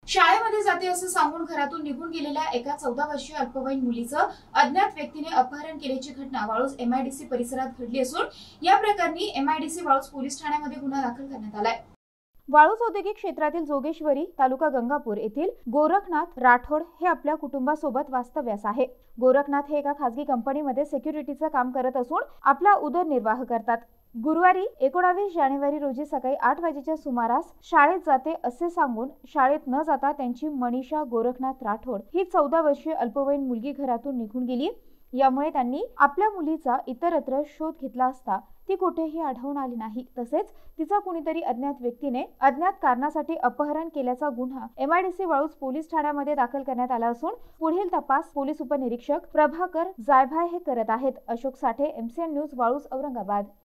शाळेमध्ये जाते असं सांगून घरातून निघून गेलेल्या एका 14 वर्षीय अल्पवयीन मुलीचं अज्ञात व्यक्तीने अपहरण केल्याची घटना वाळूज एमआयडीसी परिसरात घडली असून या प्रकरणी एमआयडीसी वाळूज पोलीस ठाण्यामध्ये गुन्हा दाखल करण्यात आलाय। वाळूज औद्योगिक क्षेत्रातील जोगेश्वरी तालुका गंगापूर येथील गोरखनाथ राठोड हे आपल्या कुटुंबासोबत वास्तव्यास आहे। गोरखनाथ हे एका खासगी कंपनीमध्ये सिक्युरिटीचं काम करत असून आपला उदरनिर्वाह करतात। गुरुवारी 19 जानेवारी रोजी सकाळी 8 वाजेच्या सुमारास शाळेत जाते असे सांगून शाळेत न जाता त्यांची मनीषा गोरखनाथ राठोड ही 14 वर्षीय अल्पवयीन मुलगी घरातून निघून गेली। यामुळे त्यांनी आपल्या मुलीचा इतरत्र शोध घेतला असता ती कुठेही आढळून आली नाही। तसेच तिचा कुणीतरी अज्ञात व्यक्तीने अज्ञात कारणासाठी अपहरण केल्याचा गुन्हा एमआयडीसी वाळूज पोलीस ठाण्यामध्ये दाखल करण्यात आला असून पुढील तपास पोलीस उपनिरीक्षक प्रभाकर जायभाय हे करत आहेत। Ashok Sathe, MCN news Waluj Aurangabad.